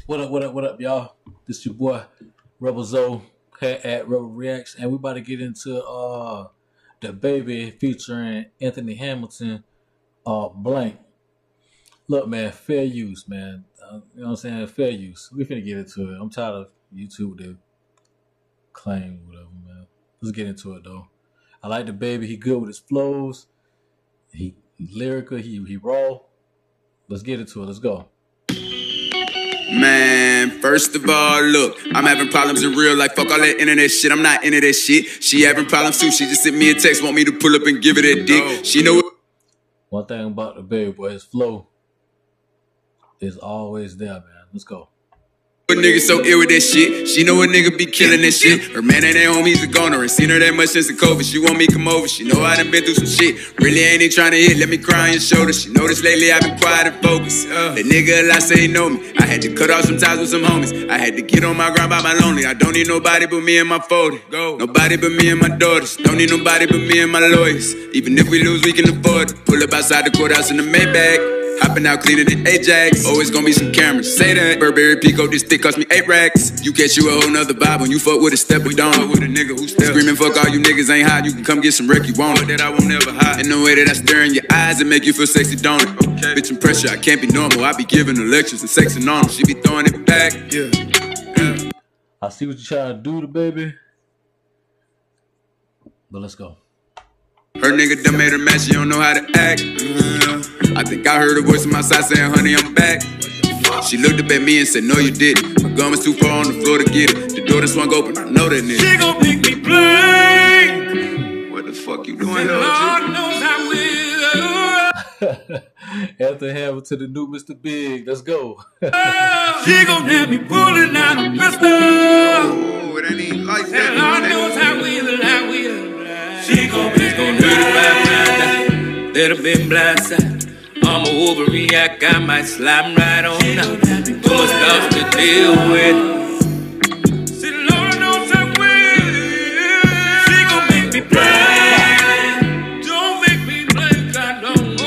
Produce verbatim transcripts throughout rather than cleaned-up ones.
What up, what up, what up, y'all? This your boy, Rebel Zoe, at, at Rebel Reacts, and we about to get into uh the baby featuring Anthony Hamilton, uh blank. Look, man, fair use, man. Uh, you know what I'm saying? Fair use. We finna get into it. I'm tired of YouTube to claim whatever, man. Let's get into it though. I like the baby. He good with his flows. He lyrical. He he raw. Let's get into it. Let's go. Man, first of all, look, I'm having problems in real life. Fuck all that internet shit. I'm not into that shit. She having problems too. She just sent me a text, want me to pull up and give it a dick. She know it. One thing about the baby boy, his flow is always there, man. Let's go. A nigga so ill with that shit. She know a nigga be killing that shit. Her man ain't at home, he's a goner. Ain't seen her that much since the COVID. She want me come over. She know I done been through some shit. Really ain't even trying to hit. Let me cry on your shoulder. She noticed lately I've been quiet and focused. Uh, that nigga a lot say he know me. I had to cut off some ties with some homies. I had to get on my grind by my lonely. I don't need nobody but me and my folder. Go. Nobody but me and my daughters. Don't need nobody but me and my lawyers. Even if we lose, we can afford it. Pull up outside the courthouse in the Maybach. Hopping out cleaner than Ajax. Always gonna be some cameras. Say that. Burberry Pico, this stick cost me eight racks. You catch you a whole nother vibe when you fuck with a step. We don't fuck with a nigga who step. Screaming fuck all you niggas ain't hot. You can come get some wreck you want it. That I won't never hide. In the way that I stare in your eyes and make you feel sexy, don't it? Okay. Bitch, and pressure, I can't be normal. I be giving her lectures and sexing on them. She be throwing it back. Yeah. yeah. I see what you trying to do to baby. But let's go. Her nigga done made her mad, she don't know how to act. uh, I think I heard a voice on my side saying, honey, I'm back. She looked up at me and said, no, you didn't. My gun was too far on the floor to get it. The door that swung open, I know that nigga. She gon' pick me blank. What the fuck you doing, Lord knows I will. Anthony Hamilton, the new Mister Big. Let's go. She gon' have me pulling out a pistol. Oh, it ain't even like that. Lord knows I will, I will. She gon' be gon' do it by blind. Little bit blindside. I'm a overreact, I might slide right on out. Too much stuff to deal with. See, Lord knows I will. She gon' make me blind. Don't make me blink, I don't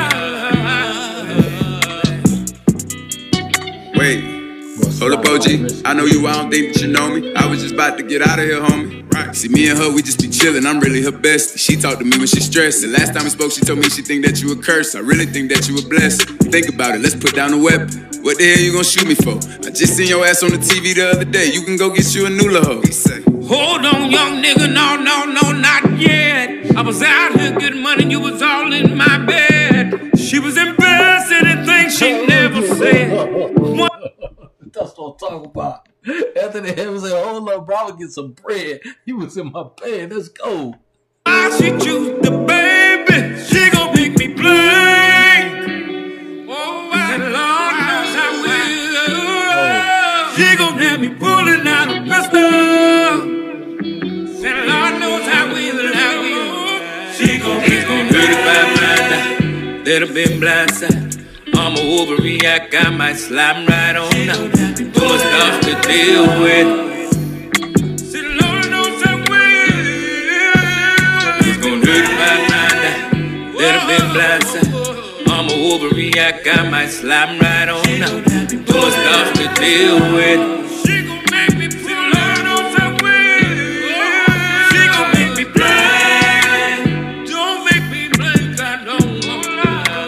lie. Wait, hold up, O G. I know you, I don't think that you know me. I was just about to get out of here, homie. Right. See, me and her, we just be chillin'. I'm really her bestie. She talked to me when she stressed. The last time we spoke, she told me she think that you a curse. I really think that you a blessing. Think about it, let's put down the weapon. What the hell you gonna shoot me for? I just seen your ass on the T V the other day. You can go get you a new hoe. He say, hold on, young nigga, no, no, no, not yet. I was out here getting money, you was all in my bed. She was embarrassed in things she never said. What? That's what I'm talking about. Anthony Hamilton said, hold up, bro, I'll get some bread. He was in my bed. Let's go. I she choose the baby. She gon' pick me blank. Oh, I Lord knows I will. She gon' have me pulling out a pistol. Said Lord knows I will, I will. She gon' be gon' do it by blind. Little bit blindside. I'm a overreact, I might slide right on out. Too much stuff to deal with. See, Lord knows I will. He's gon' do it by blind. Little bit blindside. I'm a overreact, I might slide right on out. Too much stuff to deal with. She gon' make me pull. Lord knows I will. She gon' make me blind. Don't make me blink, I don't lie.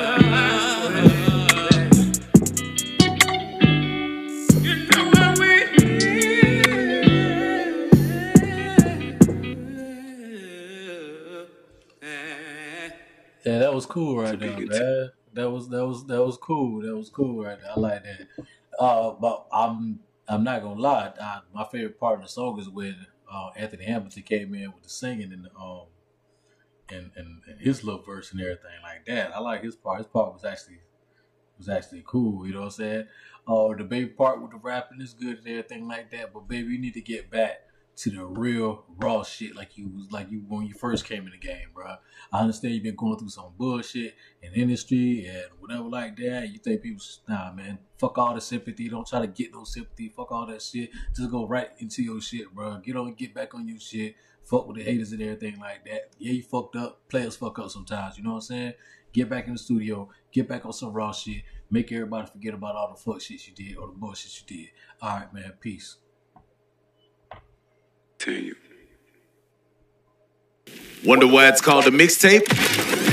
Yeah, that was cool right there, man. That was that was that was cool. That was cool right there. I like that. Uh, but I'm I'm not gonna lie. I, my favorite part of the song is when uh, Anthony Hamilton came in with the singing and the, um and, and and his little verse and everything like that. I like his part. His part was actually was actually cool. You know what I'm saying? Uh, the baby part with the rapping is good and everything like that. But baby, you need to get back to the real raw shit like you was like you when you first came in the game, bro. I understand you've been going through some bullshit in industry and whatever like that. You think people, nah, man, fuck all the sympathy. Don't try to get no sympathy. Fuck all that shit. Just go right into your shit, bro. Get on, get back on your shit. Fuck with the haters and everything like that. Yeah, you fucked up. Players fuck up sometimes. You know what I'm saying? Get back in the studio. Get back on some raw shit. Make everybody forget about all the fuck shit you did or the bullshit you did. All right, man. Peace. Tell you. Wonder why it's called a mixtape?